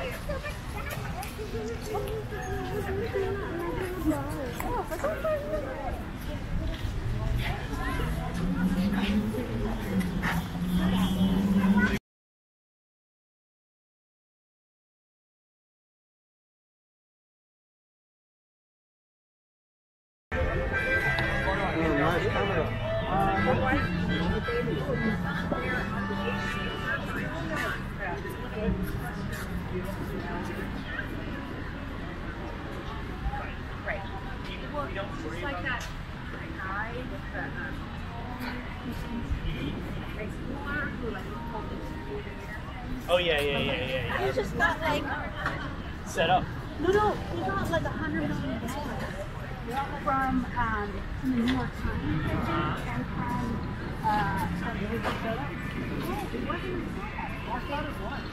Oh yeah. He just got like Set up. no, he got like $100 million from the New York Times and from it wasn't I thought it was.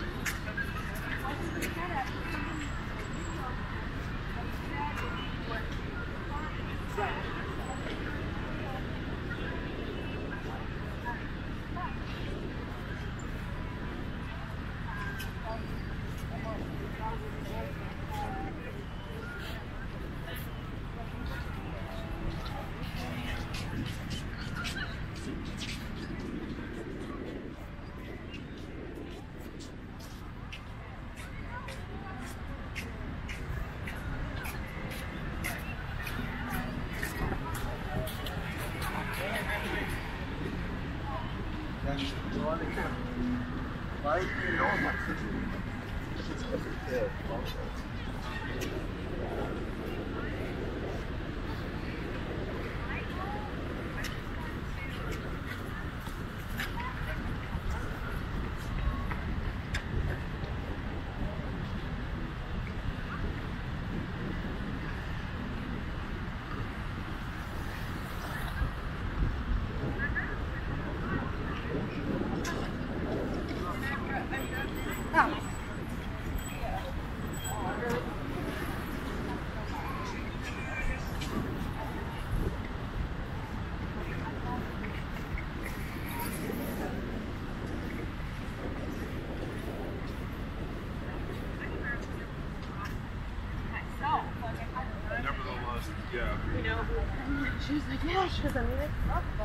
Yeah. You know, she was like, yeah, she goes, I mean, it's possible.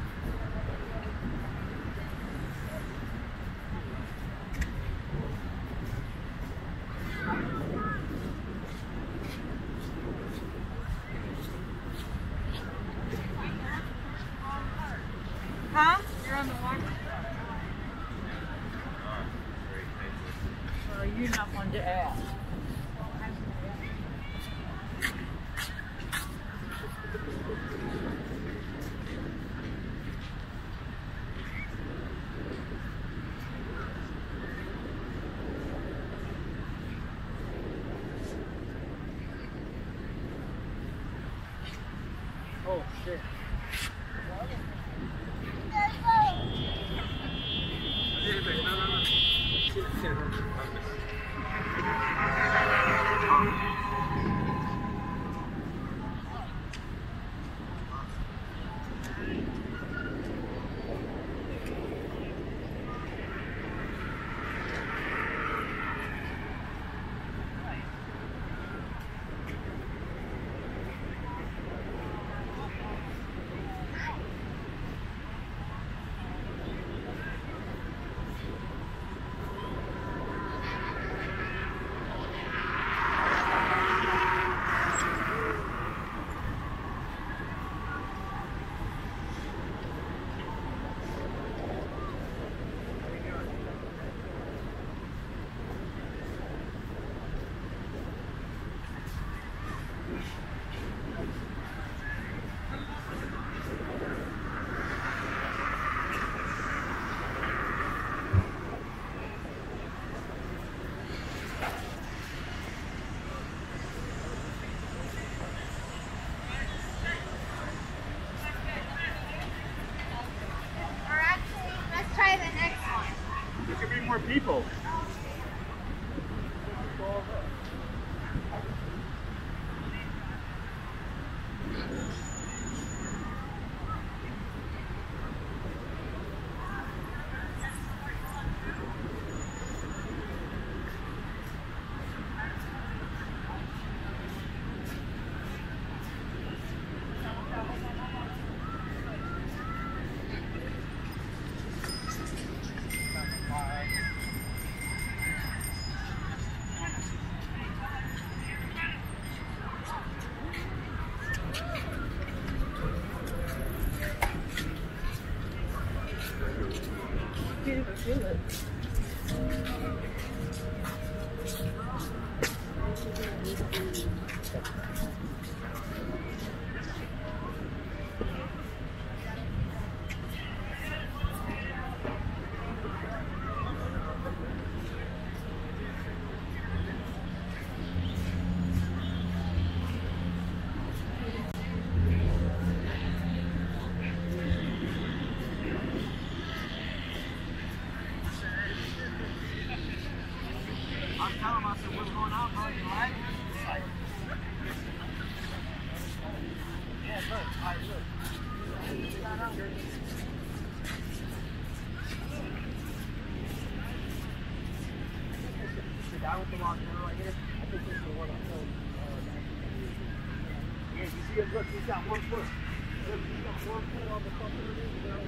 Huh? You're on the walk? Well, you're not one to ask. Oh shit. telling him, I said, what's going on, bro? You like? He's like, yeah, look. All right, look. The guy with the long hair right here, I think this is the one I told you. Yeah, you see him? Look, he's got 1 foot. Look, he's got 1 foot on the fucking roof, bro.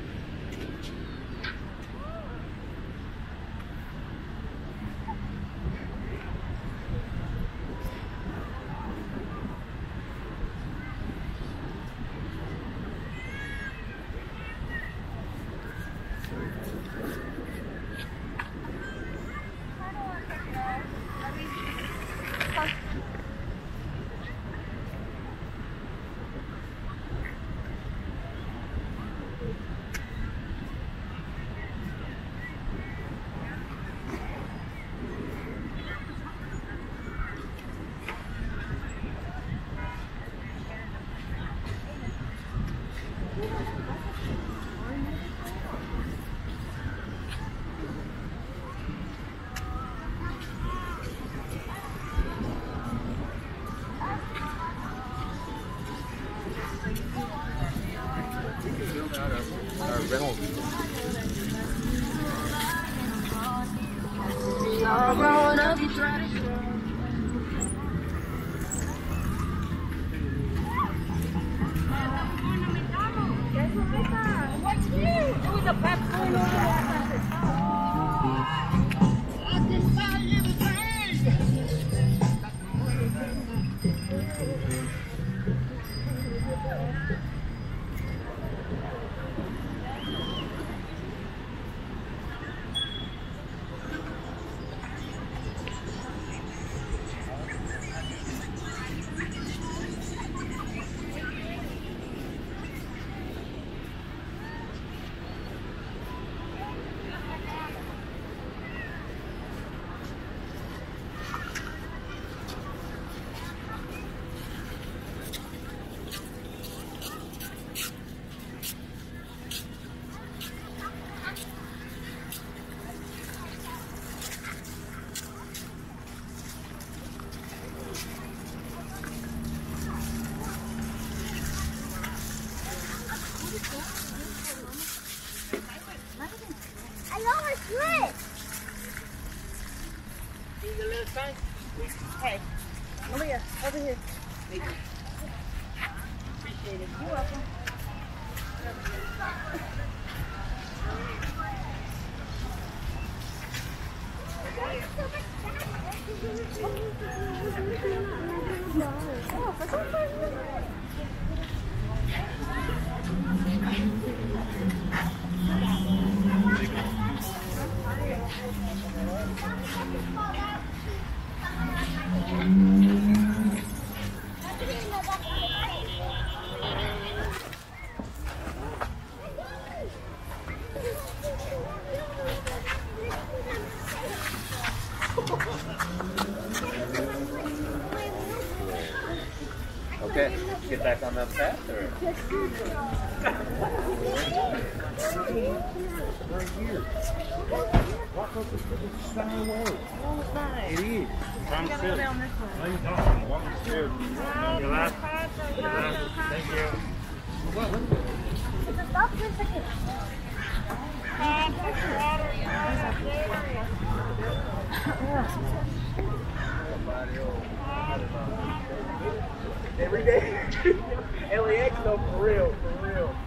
I lost my foot. See the little thing? Hey, over here, over here. Appreciate it. You're welcome. Okay, get back on that path or? Right here. Walk up the side way. It is. I'm Gotta go down this way. No, you don't. Walk the stairs. Your last. Thank you. Stop for a second. Every day. LAX though, for real, for real.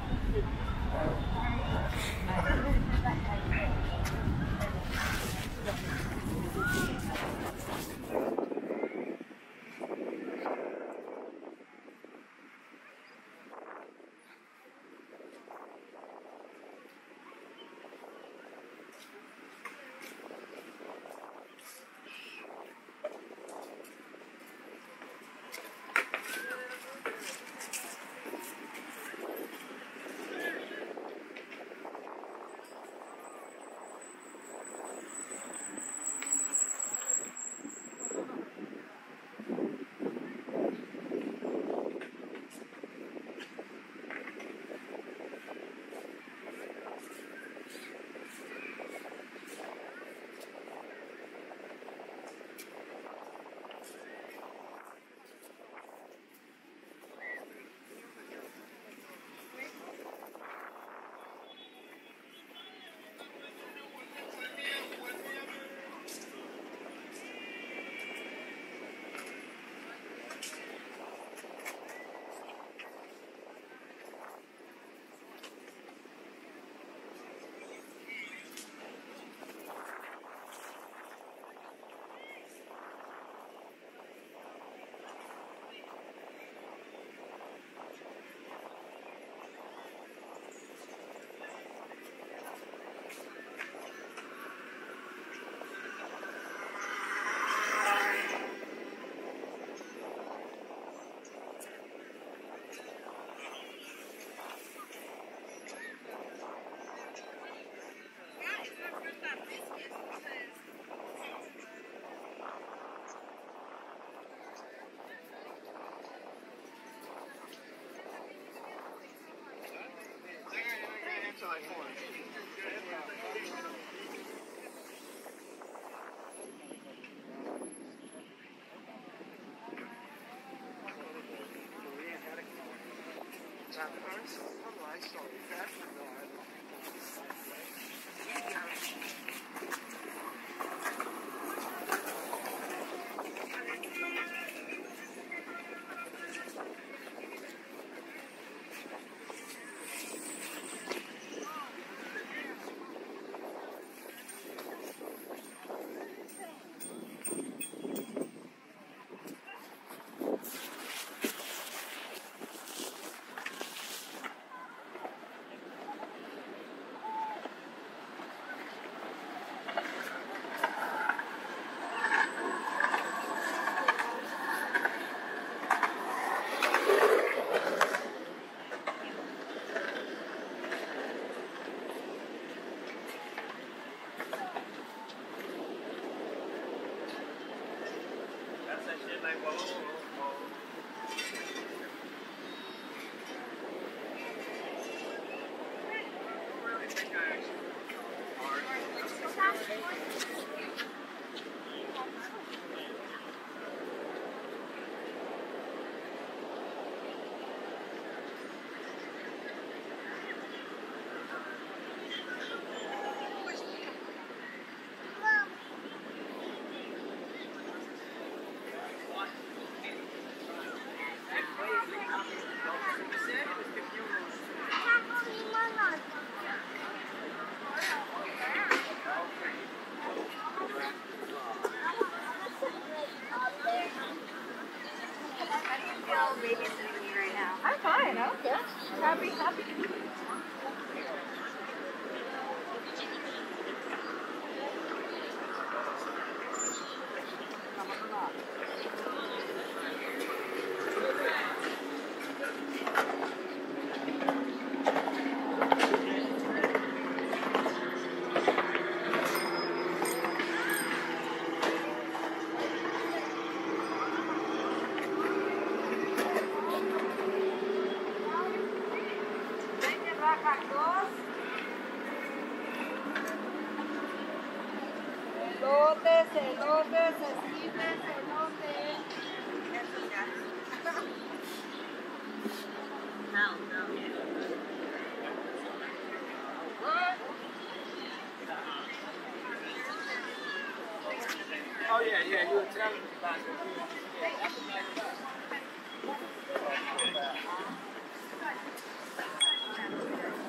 that person. Oh, I saw that. Babysitting me right now. I'm fine. I don't care. Happy. Elotes, esquites, elotes. Oh, yeah, you were telling me about it.